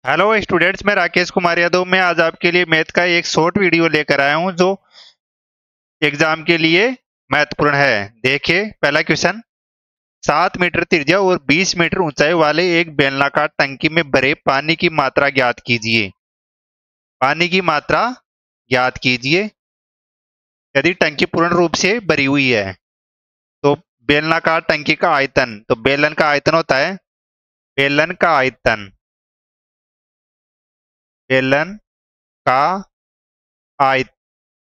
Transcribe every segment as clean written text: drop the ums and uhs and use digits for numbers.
Hello students, मैं राकेश कुमार यादव। मैं आज आपके लिए मैथ का एक शॉर्ट वीडियो लेकर आया हूं जो एग्जाम के लिए महत्वपूर्ण है। देखिए, पहला क्वेश्चन। 7 मीटर त्रिज्या और 20 मीटर ऊंचाई वाले एक बेलनाकार टंकी में भरे पानी की मात्रा ज्ञात कीजिए। पानी की मात्रा ज्ञात कीजिए यदि टंकी पूर्ण रूप से भरी हुई है। तो बेलनाकार टंकी का आयतन, तो बेलन का आयतन होता है, बेलन का आयतन, बेलन का आयतन,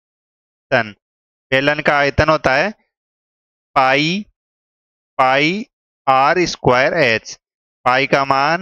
बेलन का आयतन होता है pi pi r square h. Pi का मान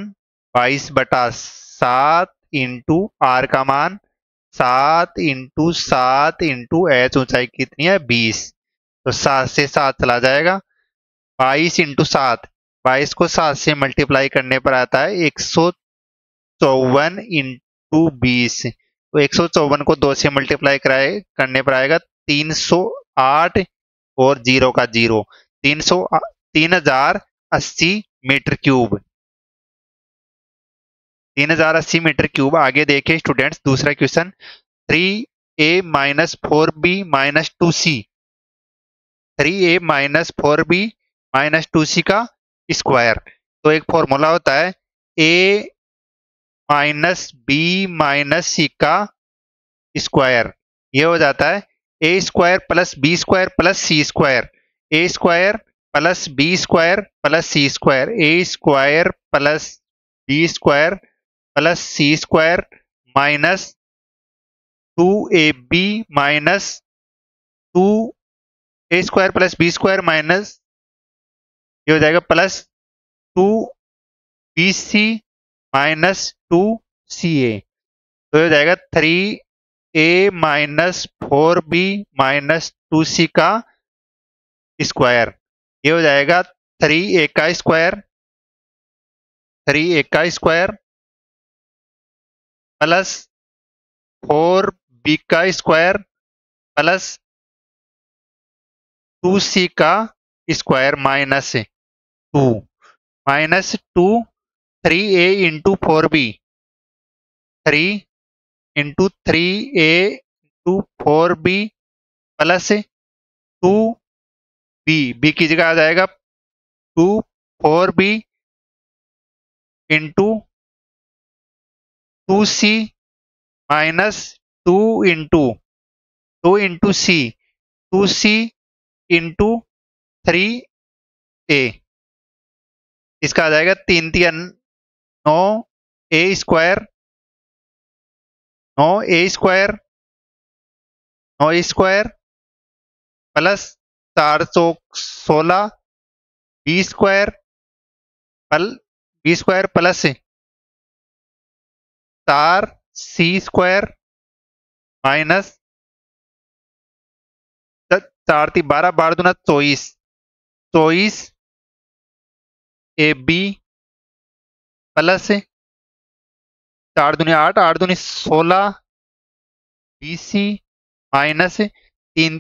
22/7 इंटू आर का मान 7 इंटू 7 इंटू एच। ऊंचाई कितनी है? 20। तो 7 से 7 चला जाएगा। 22 इंटू 7, 22 को 7 से मल्टीप्लाई करने पर आता है 154 इंटू 20। तो 154 को 2 से मल्टीप्लाई कराए करने पर आएगा 308 और जीरो का zero, 3080 metre cube. 3080 metre cube. आगे देखिए स्टूडेंट्स, दूसरा question. 3a - 4b - 2c, 3a - 4b - 2c का स्क्वायर। तो एक फॉर्मूला होता है a - b - c का स्क्वायर। ये हो जाता है a square plus b square plus c square. A square plus b square plus c square. A square plus b square plus c square minus 2ab minus 2 a square plus b square minus, ये हो जाएगा plus 2bc minus 2ca। तो ये हो जाएगा 3a - 4b - 2c का square. ये हो जाएगा 3a का स्क्वायर, 3a का स्क्वायर प्लस 4b का स्क्वायर प्लस 2c का square minus 2, minus 2। 3a into 4b, 3 into 3a into 4b plus 2b, b की जगह आ जाएगा 2 4b into 2c minus 2 into 2 into c, 2c into 3a। इसका आ जाएगा 3 3 9 a square, 9a square plus 416 b square plus 4c square minus 4 × 3 = 12, 12 दूना 24, 24ab plus 4 दूनी 8, 8 दूनी 16 bc माइनस 3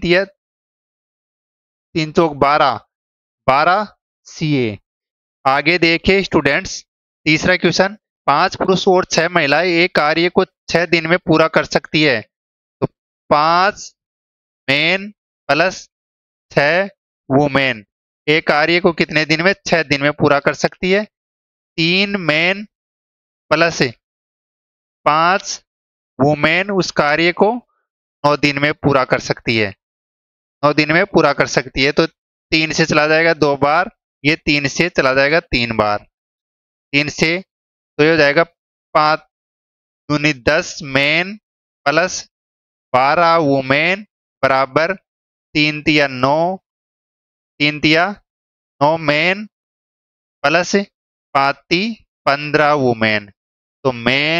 चौक 12, 12ca। आगे देखिए स्टूडेंट्स, तीसरा क्वेश्चन। 5 पुरुष और 6 महिलाएं एक कार्य को 6 दिन में पूरा कर सकती है। तो 5 मेन प्लस 6 वुमेन एक कार्य को कितने दिन में? 6 दिन में पूरा कर सकती है। 3 मेन प्लस 5 वुमेन उस कार्य को 9 दिन में पूरा कर सकती है, 9 दिन में पूरा कर सकती है। तो 3 से चला जाएगा 2 बार, ये 3 से चला जाएगा 3 बार, 3 से। तो ये हो जाएगा 5 दूनी 10 मेन प्लस 12 वुमेन बराबर 3 तिया 9, 3 तिया 9 मेन प्लस 5 15 वुमेन। तो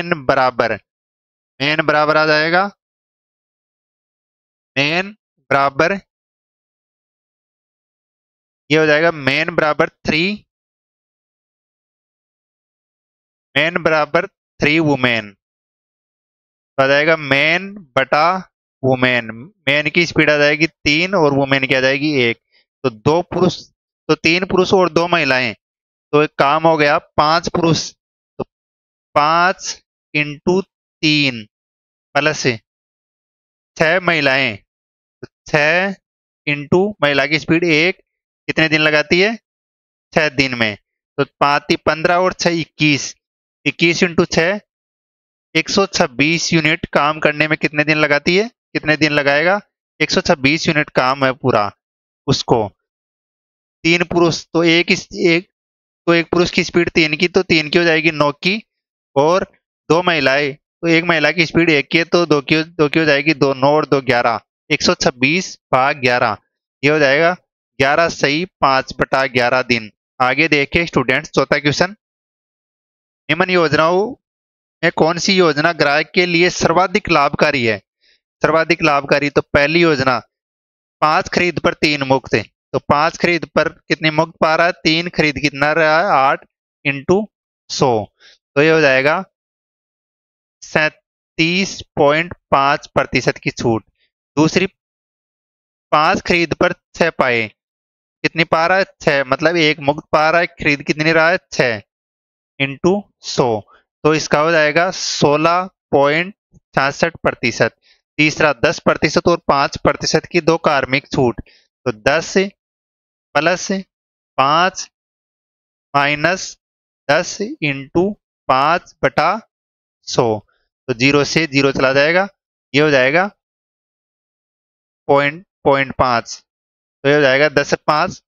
मेन बराबर आ जाएगा, मेन बराबर, ये हो जाएगा मेन बराबर 3, मेन बराबर 3 वुमेन। तो आ जाएगा मेन बटा वुमेन। मेन की स्पीड आ जाएगी 3 और वुमेन की आ जाएगी 1। तो 2 पुरुष, तो 3 पुरुष और 2 महिलाएं। तो एक काम हो गया 5 पुरुष, तो 5 इंटू 3 प्लस 6 महिलाएं, 6 इंटू महिला की स्पीड 1 कितने दिन लगाती है? 6 दिन में। तो 5 × 3 = 15 और 6 = 21, 21 × 6 126 यूनिट काम करने में कितने दिन लगाती है? कितने दिन लगाएगा? 126 यूनिट काम है पूरा उसको। 3 पुरुष तो एक पुरुष की स्पीड 3 की, तो 3 की हो जाएगी 9 की, और 2 महिलाएं तो एक महिला की स्पीड 1 की है, तो 2 की हो जाएगी 2, 9 और 2 11, 126/11, ये हो जाएगा 11 सही 5/11 दिन। आगे देखे स्टूडेंट्स, चौथा क्वेश्चन, निम्न योजनाओं में कौन सी योजना ग्राहक के लिए सर्वाधिक लाभकारी है? सर्वाधिक लाभकारी, तो पहली योजना 5 खरीद पर 3 मुफ्त है। तो 5 खरीद पर कितनी मुफ्त पा रहा है? 3 खरीद कितना रहा है? 8 × 100, तो ये हो जाएगा 37.5% की छूट। दूसरी 5 खरीद पर 6 पाए, कितनी पा रहा है? 6, मतलब एक मुफ्त पा रहा है, खरीद कितनी रहा है? 6 × 100, तो इसका हो जाएगा 16.66%। तीसरा 10% और 5% की 2 कार्मिक छूट, तो 10 प्लस 5 माइनस 10 × 5/100, तो 0 से 0 चला जाएगा, ये हो जाएगा 0.5, तो ये हो जाएगा 10 से 5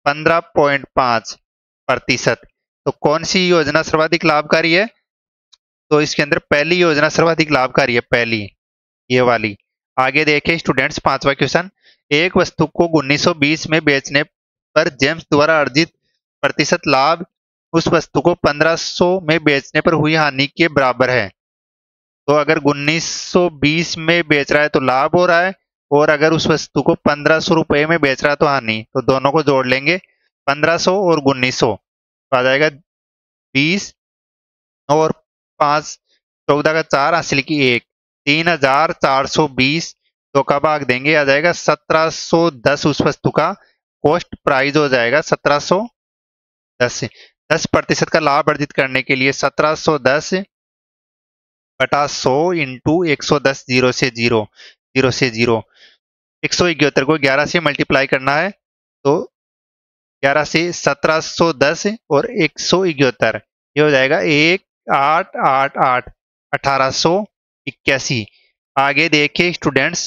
15.5%। तो कौन सी योजना सर्वाधिक लाभकारी है? तो इसके अंदर पहली योजना सर्वाधिक लाभकारी है, पहली ये वाली। आगे देखें स्टूडेंट्स, पांचवा क्वेश्चन, एक वस्तु को 1920 में बेचने पर जेम्स द्वारा अर्जित प्रतिशत लाभ उस वस्तु को 1500 में बेचने पर हुई हानि के बराबर है। तो अगर 1920 में बेच रहा है तो लाभ हो रहा है, और अगर उस वस्तु को 1500 रुपए में बेच रहा है तो हानि। तो दोनों को जोड़ लेंगे, 1500 और 1900, तो आ जाएगा 20 और 5, 14 का 4, हासिल की 1, 3420, तो का भाग देंगे, आ जाएगा 1710। उस वस्तु का कॉस्ट प्राइस हो जाएगा 1710। 10% का लाभ अर्जित करने के लिए 1710/100 इंटू 110, 0 से 0, 0 से 0, 171 को 11 से मल्टीप्लाई करना है, तो 11 से 1710 और 171, ये हो जाएगा 1888, 1881। आगे देखिए स्टूडेंट्स,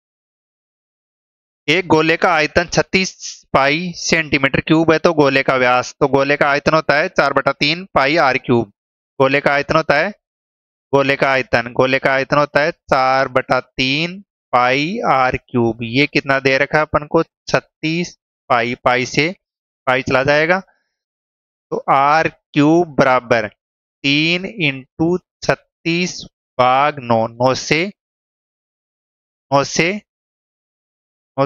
एक गोले का आयतन 36 पाई सेंटीमीटर क्यूब है, तो गोले का व्यास, तो गोले का आयतन होता है 4/3 पाई r क्यूब। गोले का आयतन होता है, गोले का आयतन होता है 4/3 पाई r क्यूब। ये कितना दे रखा है अपन को? 36 पाई, पाई से पाई चला जाएगा, तो r क्यूब बराबर 3 × 36/9, 9 से 9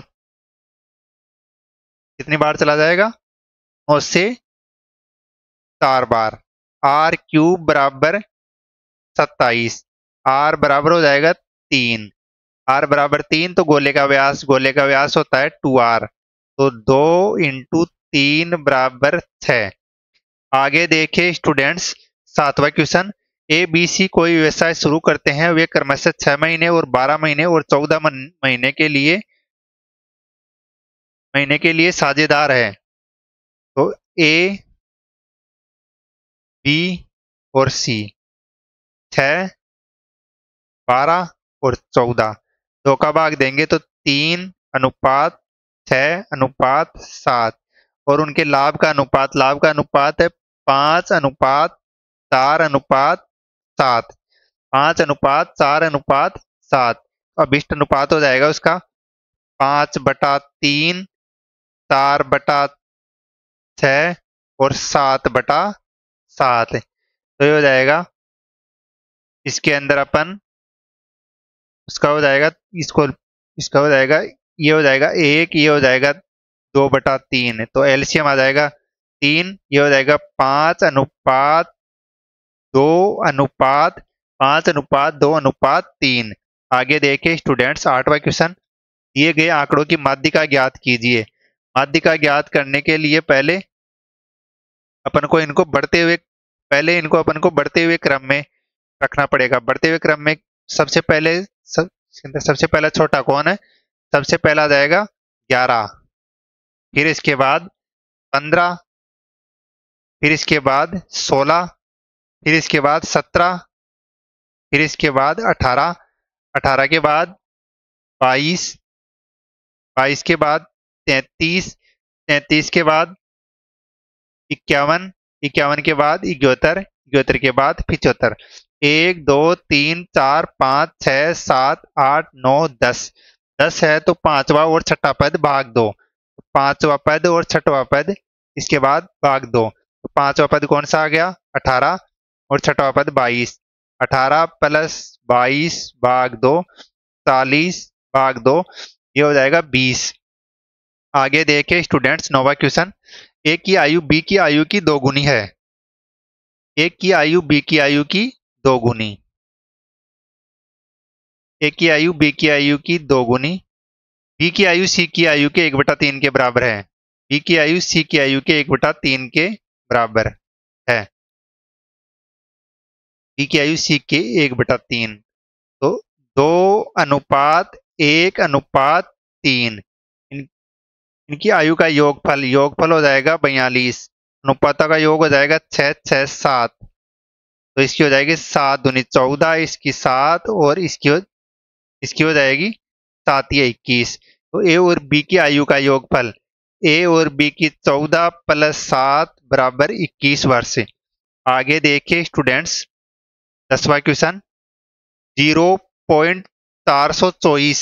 कितनी बार चला जाएगा? 9 से 4 बार। r क्यूब बराबर 27, r बराबर हो जाएगा 3, r बराबर 3, तो गोले का व्यास होता है 2r, तो 2 × 3 बराबर 6। आगे देखे स्टूडेंट्स, सातवां क्वेश्चन, ए बी सी कोई व्यवसाय शुरू करते हैं, वे क्रमशः 6 महीने और 12 महीने और 14 महीने के लिए साझेदार है। तो ए, बी और सी 6, 12 और 14, 2 का भाग देंगे तो 3:6:7, और उनके लाभ का अनुपात है 5:4:7, 5:4:7। अभिष्ट अनुपात हो जाएगा उसका 5/3, 4/6 और 7/7। तो ये हो जाएगा, इसके अंदर अपन उसका हो जाएगा, इसका हो जाएगा, ये हो जाएगा 1, ये हो जाएगा 2/3, तो एलसीएम आ जाएगा 3, ये हो जाएगा 5:2:5:2:3। आगे देखिए स्टूडेंट्स, आठवां क्वेश्चन, दिए गए आंकड़ों की माध्यिका ज्ञात कीजिए। माध्यिका ज्ञात करने के लिए पहले अपन को इनको बढ़ते हुए क्रम में रखना पड़ेगा। बढ़ते हुए क्रम में सबसे पहले सबसे पहला छोटा कौन है? सबसे पहला जाएगा 11, फिर इसके बाद 15, फिर इसके बाद 16, फिर इसके बाद 17, फिर इसके बाद 18, 18 के बाद 22, 22 के बाद 33, 33 के बाद 51, 51 के बाद 71, 71 के बाद 75। 1 2 3 4 5 6 7 8 9 10, 10 है तो पांचवा और छठा पद भाग दो, पांचवा पद और छठवा पद इसके बाद भाग दो। तो पांचवा पद कौन सा आ गया? 18, और छठवा पद 22। 18 प्लस 22 भाग दो, 40 भाग दो, ये हो जाएगा 20। आगे देखे स्टूडेंट्स, नोवा क्वेश्चन। ए की आयु बी की आयु की दोगुनी है। ए की आयु बी की आयु की दोगुनी। ए की आयु बी की आयु की दोगुनी। बी की आयु सी की आयु के 1/3 के बराबर है। बी की आयु सी की आयु के 1/3 के बराबर है। बी की आयु सी के 1/3, तो 2:1:3। इनकी आयु का योगफल, योगफल हो जाएगा 42। अनुपातों का योग हो जाएगा 6 6 7, तो इसकी हो जाएगी 7 दूनी 14, इसकी 7, और इसकी हो जाएगी 7 या 21। तो ए और बी की आयु का योगफल, ए और बी की 14 प्लस 7 बराबर 21 वर्ष। आगे देखिए स्टूडेंट्स, 10वां क्वेश्चन। 0.424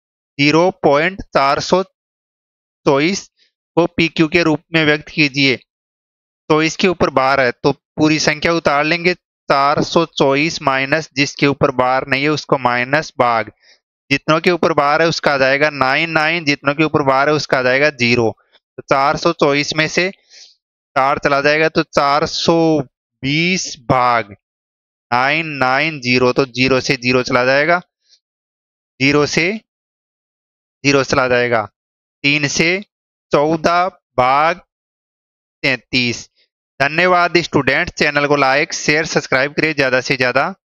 0.424 को पी क्यू के रूप में व्यक्त कीजिए। तो इसके ऊपर बार है तो पूरी संख्या उतार लेंगे। 424 माइनस जिसके ऊपर बार नहीं है उसको माइनस भाग, जितनों के ऊपर बार है उसका आ जाएगा 99, जितनों के ऊपर बार है उसका आ जाएगा 0। तो 424 में से 4 चला जाएगा तो 420 भाग 990, तो 0 से 0 चला जाएगा, 0 से 0 चला जाएगा। 3 से 14 भाग 33। धन्यवाद स्टूडेंट। चैनल को लाइक शेयर सब्सक्राइब करिए ज्यादा से ज्यादा।